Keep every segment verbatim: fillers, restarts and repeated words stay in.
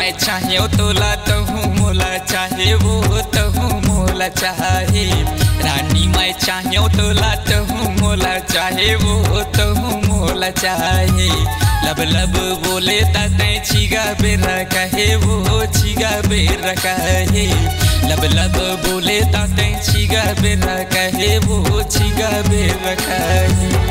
मैं चाहे तोला तहूँ मोला चाहे वो तहूँ मोला चाहे। रानी मैं चाहे तोला तहूँ मोला चाहे वो तहूँ मोला चाहे। लब लब बोले ताते छिगा बेरा कहे वो छिगा बेरा कहे। लब लब बोले ताते छिगा बेरा कहे वो छिगा बेरा कहे।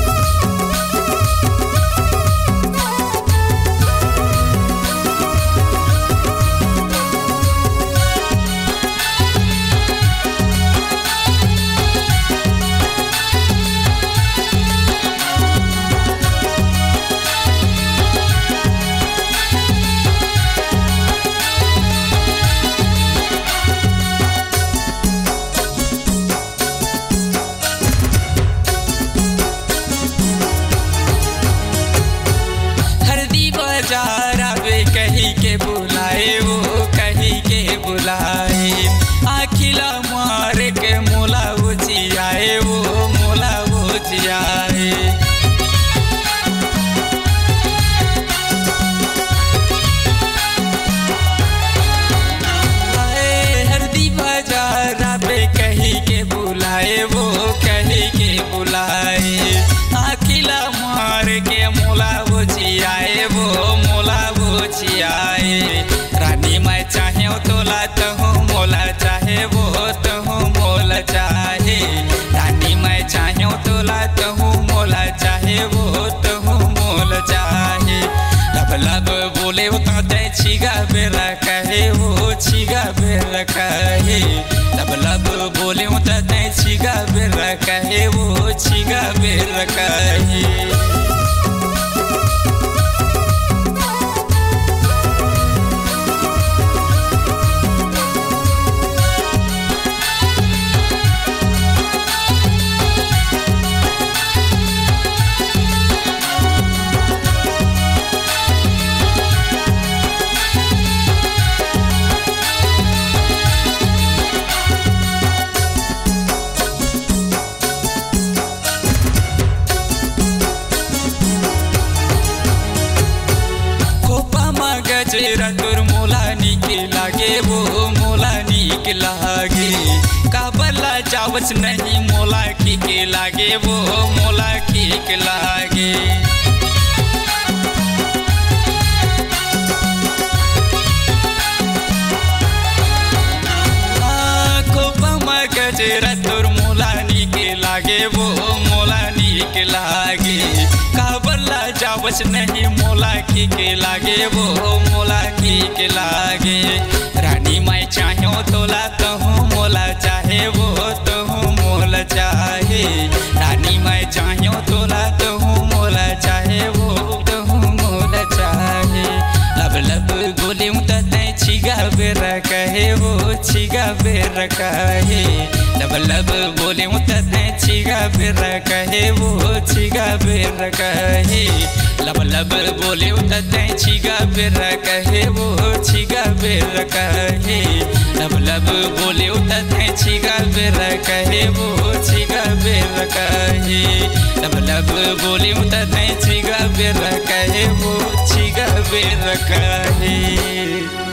कही के बुलाए वो कही के बुलाए। आखिला मार के मोला वो जियाए वो मोला वो जियाए। हरदी बाजार पे कही के बुलाए वो कही के बुलाए। आखिला मार के मोला वो जियाए वो मोला वो जियाए। रानी मैं चाहे तोला तहूँ मोला चाहे वो तहूँ मोला चाहे। रानी मैं चाहे तोला तहूँ मोला चाहे वो तहूँ मोला चाहे। लब लब बोले ताते छिगा बेरा कहे वो छिगा बेरा कहे। लब लब बोले ताते छिगा बेरा कहे वो छिगा बेरा कहे। गजरा तोर मोला नीक लागे वो मोला नीक लागे। काबला चावच नहीं मोला ठीक लागे वो मोला ठीक लागे। खोपमा गजरा तोर मोला नीक लागे वो मोला नीक लागे। काबला चावच नहीं मोला ठीक लागे वो मोला ठीक लागे। रानी मैं चाहे तोला तहूँ मोला चाहे वो तहूँ मोला चाहे। रानी मैं चाहे तोला तहूँ मोला चाहे वो तहूँ मोला चाहे। लब लब गोले ताते छिगा बेरा कहे वो छिगा बेरा कहे। लब लब बोले ताते छिगा बेरा कहे वो छिगा बेरा कहे। लब लब बोले ताते छिगा बेरा कहे वो छिगा बेरा कहे। लब लब बोले ताते छिगा बेरा कहे वो छिगा बेरा कहे। लब लब बोले ताते छिगा बेरा कहे वो छिगा बेरा कहे।